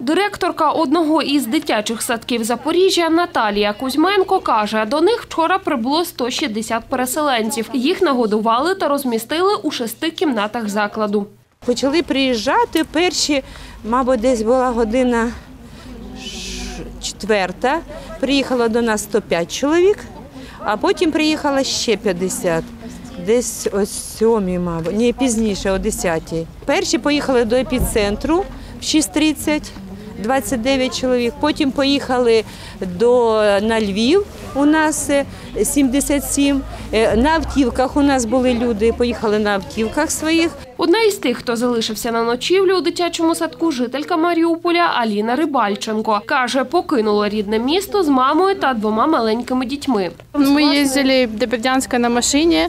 Директорка одного із дитячих садків Запоріжжя Наталія Кузьменко каже, до них вчора прибуло 160 переселенців. Їх нагодували та розмістили у 6 кімнатах закладу. Почали приїжджати перші, мабуть, десь була година 4. Приїхало до нас 105 чоловік, а потім приїхало ще 50. Десь о 7, мабуть, ні, пізніше, о 10. Перші поїхали до епіцентру в 6:30, 29 чоловік. Потім поїхали на Львів, у нас 77. На автівках у нас були люди, поїхали на автівках своїх. Одна із тих, хто залишився на ночівлю у дитячому садку, жителька Маріуполя Аліна Рибальченко. Каже, покинула рідне місто з мамою та 2 маленькими дітьми. Ми їздили до Бердянська на машині.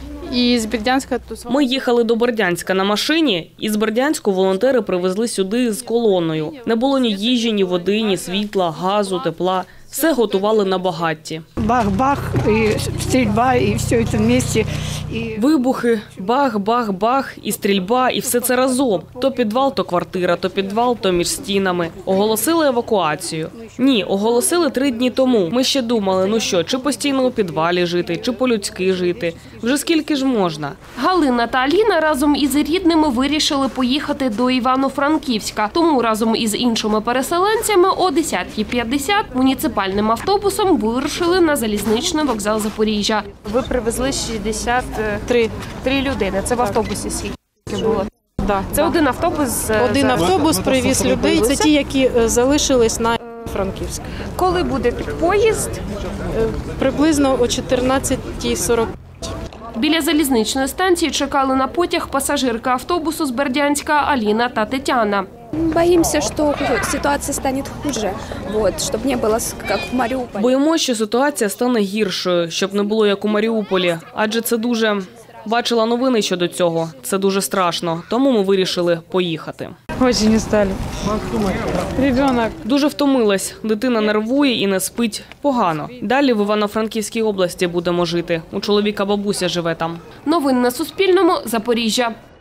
Ми їхали до Бердянська на машині, і з Бердянську волонтери привезли сюди з колоною. Не було ні їжі, ні води, ні світла, газу, тепла. Все готували на багатті. Бах-бах, і стрільба, і все це вместе. Вибухи, бах-бах-бах, і стрільба, і все це разом. То підвал, то квартира, то підвал, то між стінами. Оголосили евакуацію. Ні, оголосили 3 дні тому. Ми ще думали, ну що, чи постійно у підвалі жити, чи по-людськи жити. Вже скільки ж можна? Галина та Аліна разом із рідними вирішили поїхати до Івано-Франківська. Тому разом із іншими переселенцями о 10:50 муніципальним автобусом вирушили на залізничний вокзал Запоріжжя. Ви привезли 63 людини. Це в автобусі скільки було? Це один автобус? Один автобус привіз людей, це ті, які залишились на Франківськ. Коли буде поїзд? Приблизно о 14:40. Біля залізничної станції чекали на потяг пасажирка автобусу з Бердянська Аліна та Тетяна. Боимся, что ситуация станет хуже, чтобы не было как в Маріуполі. Боїмося, що ситуація стане гіршою, щоб не було як у Маріуполі. Адже це дуже... Бачила новини щодо цього. Це дуже страшно. Тому ми вирішили поїхати. Дуже не стали. Ребенок. Дуже втомилась. Дитина нервує і не спить. Погано. Далі в Івано-Франківській області будемо жити. У чоловіка бабуся живе там. Новини на Суспільному. Запоріжжя.